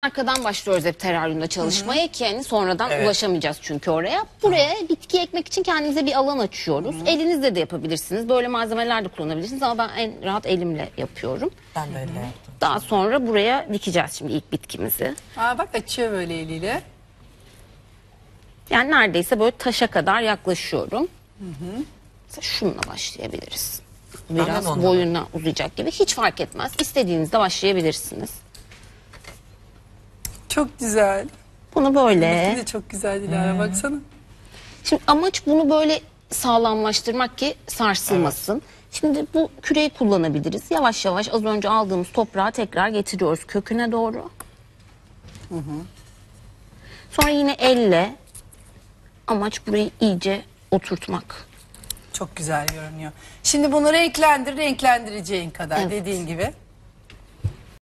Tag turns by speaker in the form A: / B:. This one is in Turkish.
A: arkadan başlıyoruz hep teraryumda çalışmaya ki yani sonradan
B: Evet.
A: ulaşamayacağız çünkü oraya. Buraya bitki ekmek için kendinize bir alan açıyoruz. Elinizle de yapabilirsiniz. Böyle malzemeler de kullanabilirsiniz ama ben en rahat elimle yapıyorum.
B: Ben de öyle yaptım.
A: Daha sonra buraya dikeceğiz şimdi ilk bitkimizi.
C: Aa, bak açıyor böyle eliyle.
A: Yani neredeyse böyle taşa kadar yaklaşıyorum. Mesela şununla başlayabiliriz.
B: Ben
A: Biraz
B: de onunla
A: boyuna uzayacak gibi. Hiç fark etmez. İstediğinizde başlayabilirsiniz.
C: Çok güzel.
A: Bunu böyle.
C: Bir de çok güzel Dilara, baksana.
A: Şimdi amaç bunu böyle sağlamlaştırmak ki sarsılmasın. Şimdi bu küreyi kullanabiliriz. Yavaş yavaş az önce aldığımız toprağı tekrar getiriyoruz köküne doğru. Sonra yine elle, amaç burayı iyice oturtmak.
C: Çok güzel görünüyor. Şimdi bunu renklendireceğin kadar,
A: Evet.
C: dediğin gibi.